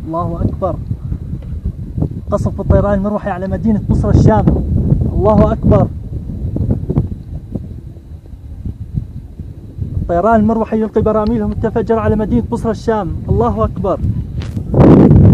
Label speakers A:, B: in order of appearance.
A: الله أكبر. قصف الطيران المروحي على مدينة بصرى الشام. الله أكبر. الطيران المروحي يلقي براميله المتفجرة على مدينة بصرى الشام. الله أكبر.